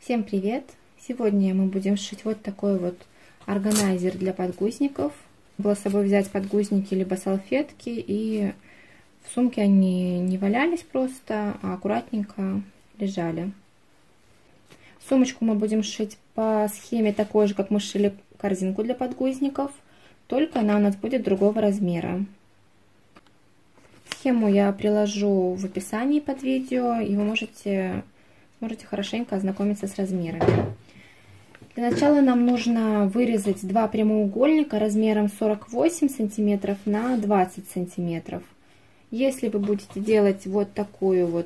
Всем привет! Сегодня мы будем шить вот такой вот органайзер для подгузников. Было с собой взять подгузники либо салфетки, и в сумке они не валялись просто, а аккуратненько лежали. Сумочку мы будем шить по схеме такой же, как мы шили корзинку для подгузников, только она у нас будет другого размера. Схему я приложу в описании под видео, и вы можете хорошенько ознакомиться с размерами. Для начала нам нужно вырезать два прямоугольника размером 48 сантиметров на 20 сантиметров. Если вы будете делать вот такую вот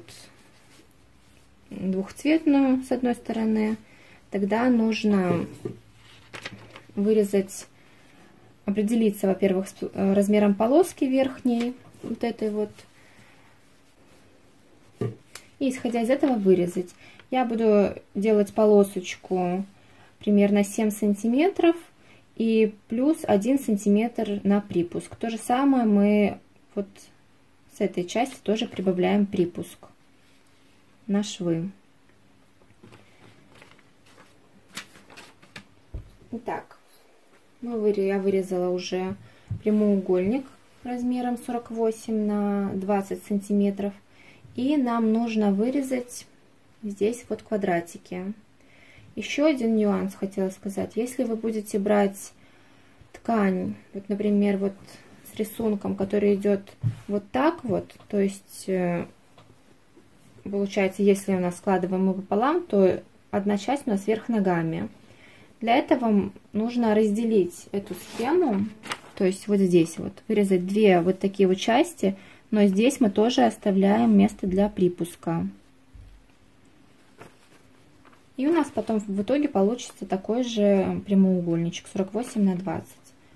двухцветную с одной стороны, тогда нужно вырезать, определиться, во-первых, с размером полоски верхней, вот этой вот, и исходя из этого вырезать. Я буду делать полосочку примерно 7 сантиметров и плюс 1 сантиметр на припуск. То же самое мы вот с этой части тоже прибавляем припуск на швы. Итак, я вырезала уже прямоугольник размером 48 на 20 сантиметров. И нам нужно вырезать здесь вот квадратики. Еще один нюанс хотела сказать. Если вы будете брать ткань, вот, например, вот с рисунком, который идет вот так вот, то есть получается, если у нас складываем мы пополам, то одна часть у нас вверх ногами. Для этого нужно разделить эту схему, то есть вот здесь вот вырезать две вот такие вот части, но здесь мы тоже оставляем место для припуска. И у нас потом в итоге получится такой же прямоугольничек 48 на 20.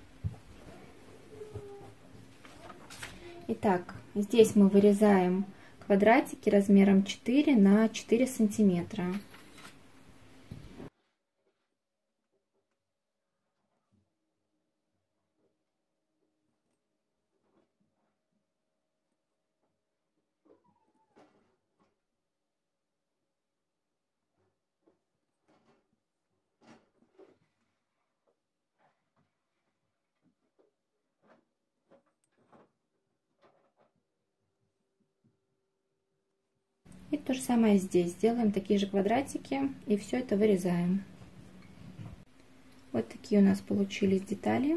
Итак, здесь мы вырезаем квадратики размером 4 на 4 сантиметра. И то же самое здесь. Делаем такие же квадратики и все это вырезаем. Вот такие у нас получились детали.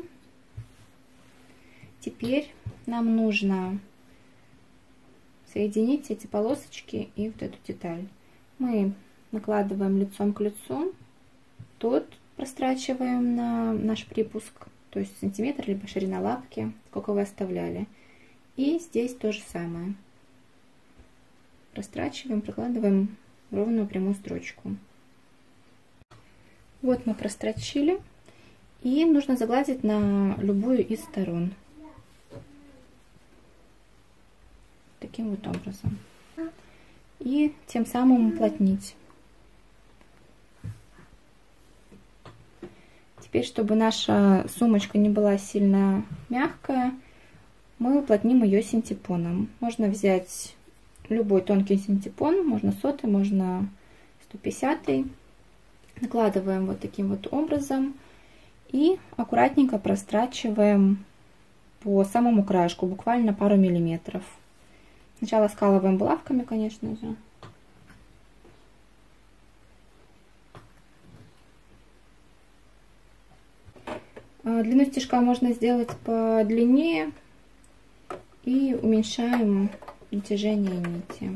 Теперь нам нужно соединить эти полосочки и вот эту деталь. Мы накладываем лицом к лицу. Тут прострачиваем на наш припуск, то есть сантиметр либо ширина лапки, сколько вы оставляли. И здесь то же самое. Прострачиваем, прикладываем ровную прямую строчку. Вот мы прострочили, и нужно загладить на любую из сторон. Таким вот образом. И тем самым уплотнить. Теперь, чтобы наша сумочка не была сильно мягкая, мы уплотним ее синтепоном. Можно взять любой тонкий синтепон, можно 100-й, можно 150-й. Накладываем вот таким вот образом и аккуратненько прострачиваем по самому краешку, буквально пару миллиметров. Сначала скалываем булавками, конечно же. Длину стежка можно сделать подлиннее и уменьшаем натяжение нити.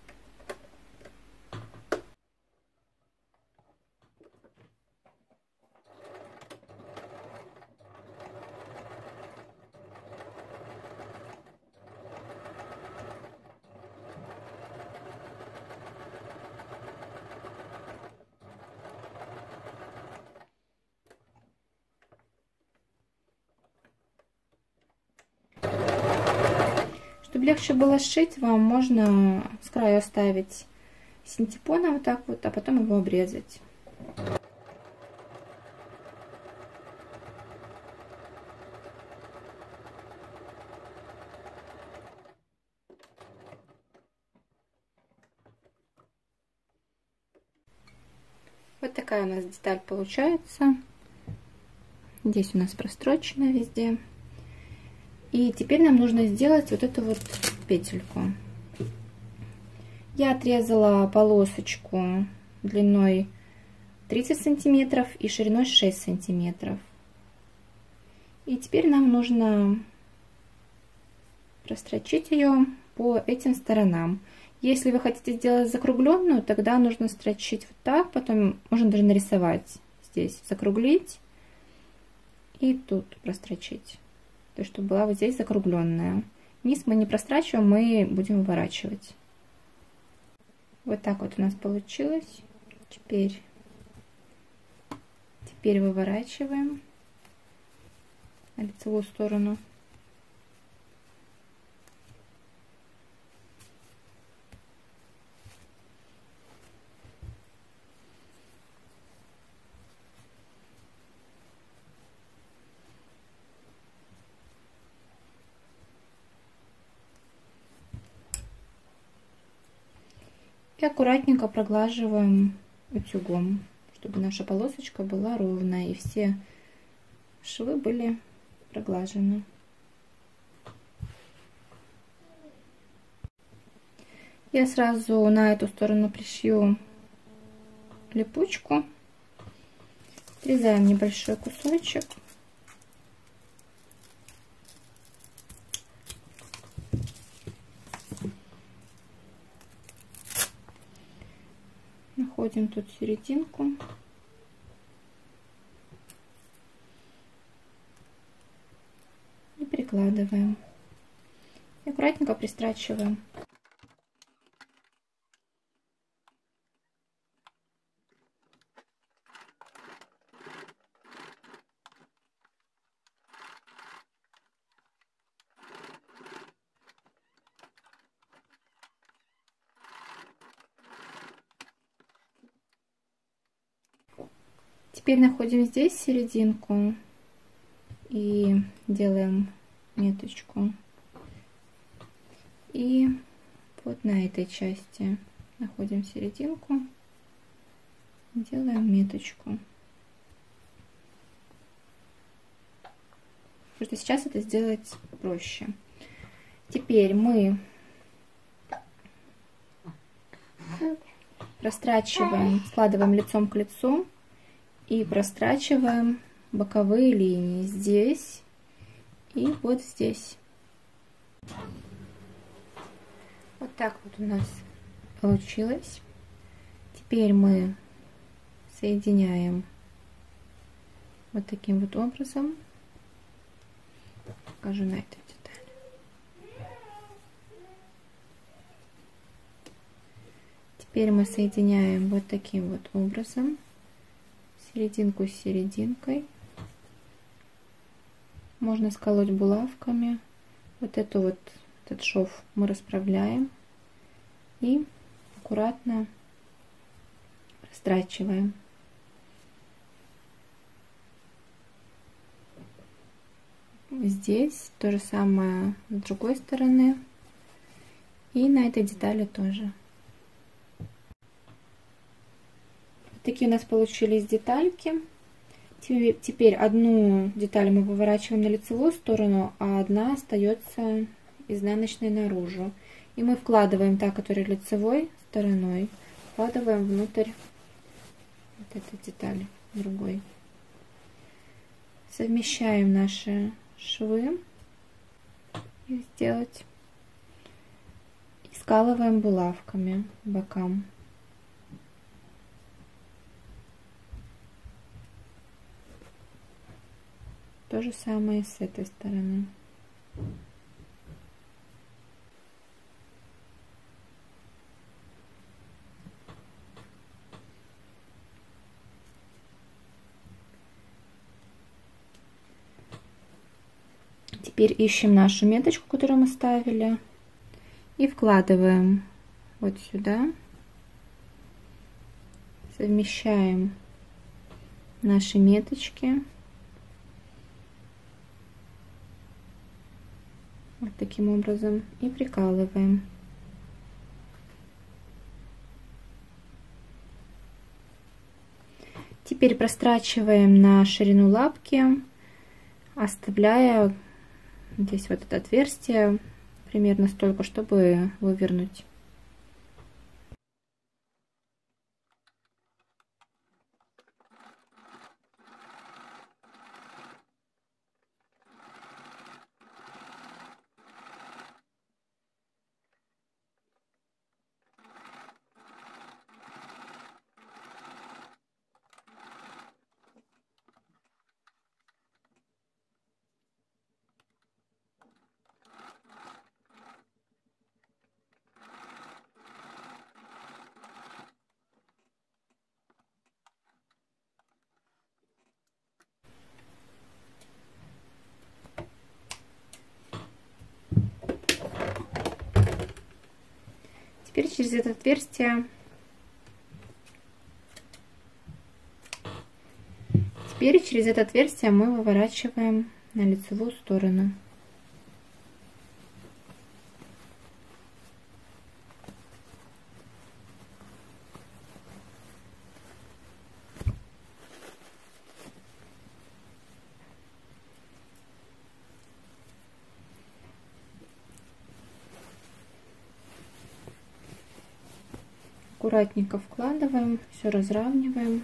Чтобы легче было сшить, вам можно с краю оставить синтепоном вот так вот, а потом его обрезать. Вот такая у нас деталь получается. Здесь у нас прострочено везде. И теперь нам нужно сделать вот эту вот петельку. Я отрезала полосочку длиной 30 сантиметров и шириной 6 сантиметров. И теперь нам нужно прострочить ее по этим сторонам. Если вы хотите сделать закругленную, тогда нужно строчить вот так, потом можно даже нарисовать здесь, закруглить и тут прострочить, то есть чтобы была вот здесь закругленная. Низ мы не прострачиваем, мы будем выворачивать. Вот так вот у нас получилось. Теперь выворачиваем на лицевую сторону. И аккуратненько проглаживаем утюгом, чтобы наша полосочка была ровная и все швы были проглажены. Я сразу на эту сторону пришью липучку. Отрезаем небольшой кусочек. Находим тут серединку. И прикладываем. И аккуратненько пристрачиваем. Теперь находим здесь серединку и делаем меточку. И вот на этой части находим серединку, делаем меточку. Потому что сейчас это сделать проще. Теперь мы прострачиваем, складываем лицом к лицу. И прострачиваем боковые линии здесь и вот здесь. Вот так вот у нас получилось. Теперь мы соединяем вот таким вот образом. Покажу на этой детали. Теперь мы соединяем вот таким вот образом. Серединку с серединкой. Можно сколоть булавками. Вот этот шов мы расправляем и аккуратно растрачиваем. Здесь то же самое с другой стороны и на этой детали тоже. Такие у нас получились детальки. Теперь одну деталь мы выворачиваем на лицевую сторону, а одна остается изнаночной наружу. И мы вкладываем та, которая лицевой стороной, вкладываем внутрь вот этой детали другой. Совмещаем наши швы и сделать. И скалываем булавками по бокам. То же самое с этой стороны. Теперь ищем нашу меточку, которую мы ставили, и вкладываем вот сюда. Совмещаем наши меточки. Вот таким образом и прикалываем. Теперь прострачиваем на ширину лапки, оставляя здесь вот это отверстие примерно столько, чтобы вывернуть. Теперь через это отверстие мы выворачиваем на лицевую сторону. Аккуратненько вкладываем, все разравниваем.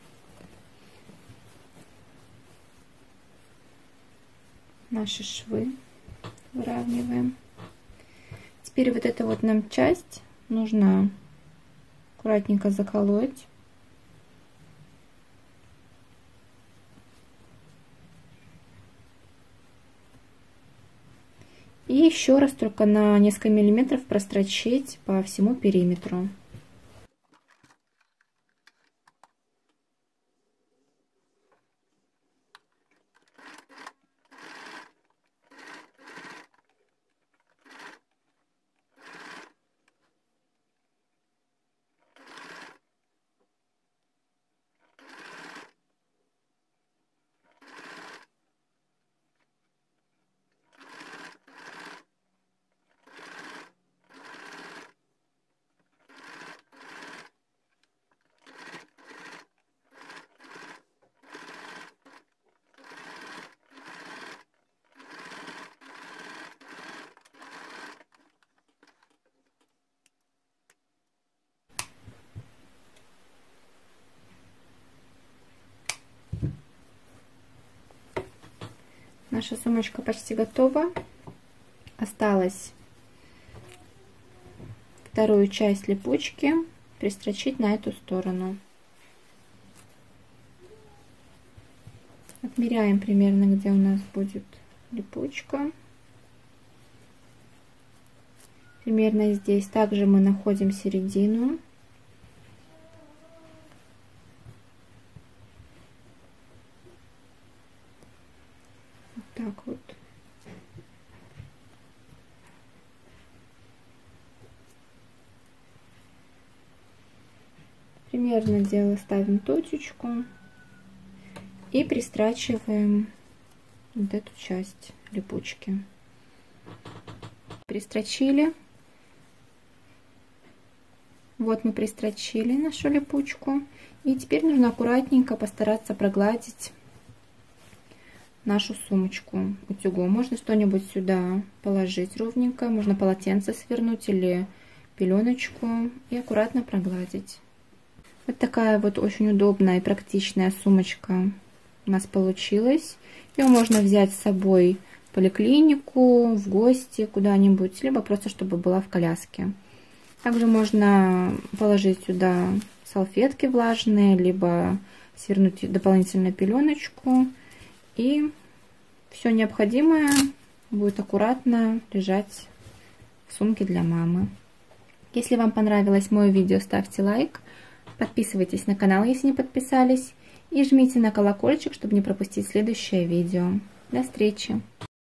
Наши швы выравниваем. Теперь вот эту вот нам часть нужно аккуратненько заколоть. И еще раз только на несколько миллиметров прострочить по всему периметру. Наша сумочка почти готова. Осталось вторую часть липучки пристрочить на эту сторону. Отмеряем примерно, где у нас будет липучка. Примерно здесь. Также мы находим середину. Так вот. Примерно ставим точечку и пристрачиваем вот эту часть липучки. Пристрочили. Вот мы пристрочили нашу липучку. И теперь нужно аккуратненько постараться прогладить нашу сумочку утюгом. Можно что-нибудь сюда положить ровненько, можно полотенце свернуть или пеленочку и аккуратно прогладить. Вот такая вот очень удобная и практичная сумочка у нас получилась. Ее можно взять с собой в поликлинику, в гости куда-нибудь, либо просто чтобы была в коляске. Также можно положить сюда салфетки влажные, либо свернуть дополнительно пеленочку. И все необходимое будет аккуратно лежать в сумке для мамы. Если вам понравилось мое видео, ставьте лайк, подписывайтесь на канал, если не подписались, и жмите на колокольчик, чтобы не пропустить следующее видео. До встречи!